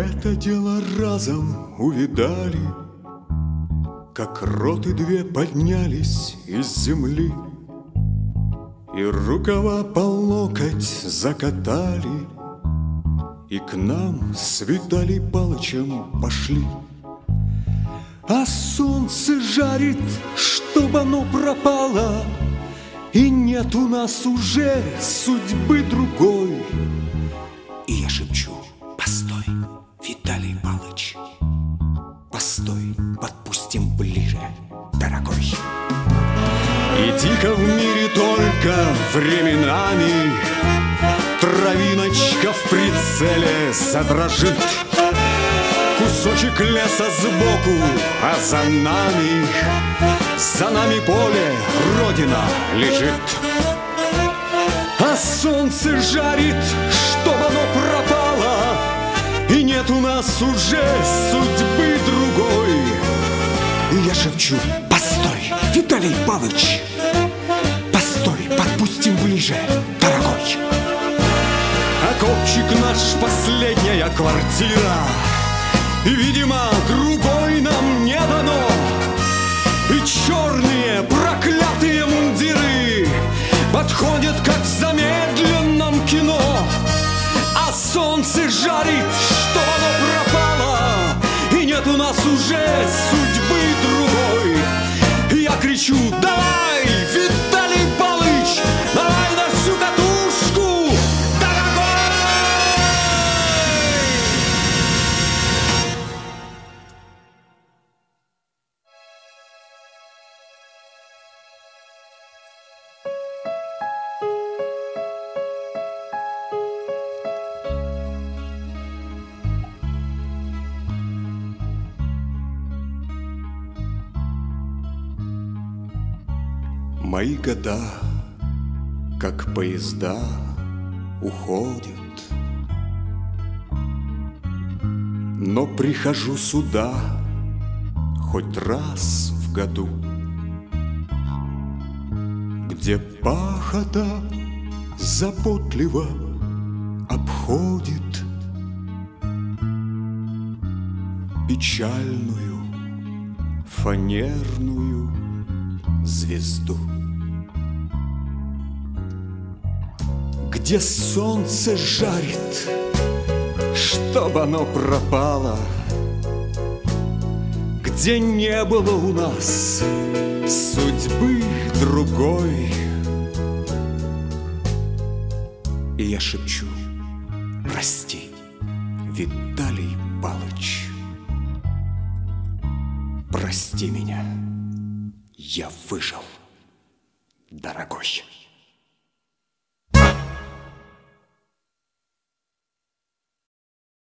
Это дело разом увидали, как роты две поднялись из земли, и рукава по локоть закатали, и к нам с Виталий Палычем пошли. А солнце жарит, чтоб оно пропало, и нет у нас уже судьбы другой. И я шепчу: постой, Виталий Палыч, постой, подпустим ближе, дорогой. И дико в мире только временами травиночка в прицеле задрожит. Кусочек леса сбоку, а за нами поле, родина лежит. А солнце жарит, чтоб оно пропало, и нет у нас уже судьбы другой. И я шепчу: постой, Виталий Палыч, постой, подпустим ближе, дорогой. Окопчик наш, последняя квартира, и, видимо, другой нам не дано. И черные проклятые мундиры подходят, как в замедленном кино. А солнце жарит, что оно пропало, и нет у нас уже судьбы другой. И я кричу: давай, Виталий Палыч, давай на всю катушку, дорогой! Мои года, как поезда, уходят, но прихожу сюда хоть раз в году, где пахота заботливо обходит печальную фанерную звезду, где солнце жарит, чтоб оно пропало, где не было у нас судьбы другой. И я шепчу: прости, Виталий Палыч, прости меня, я выжил, дорогой.